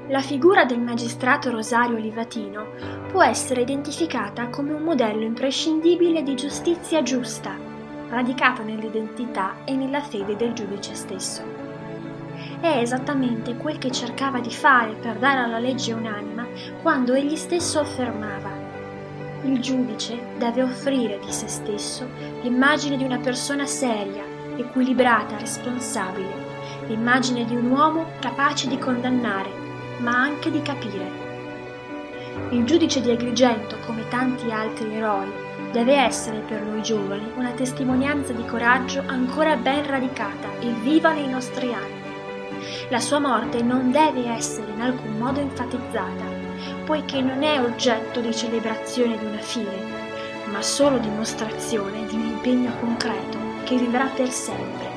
La figura del magistrato Rosario Livatino può essere identificata come un modello imprescindibile di giustizia giusta, radicata nell'identità e nella fede del giudice stesso. È esattamente quel che cercava di fare per dare alla legge un'anima quando egli stesso affermava: il giudice deve offrire di se stesso l'immagine di una persona seria, equilibrata, responsabile, l'immagine di un uomo capace di condannare, ma anche di capire. Il giudice di Agrigento, come tanti altri eroi, deve essere per noi giovani una testimonianza di coraggio ancora ben radicata e viva nei nostri anni. La sua morte non deve essere in alcun modo enfatizzata, poiché non è oggetto di celebrazione di una fine, ma solo dimostrazione di un impegno concreto che vivrà per sempre.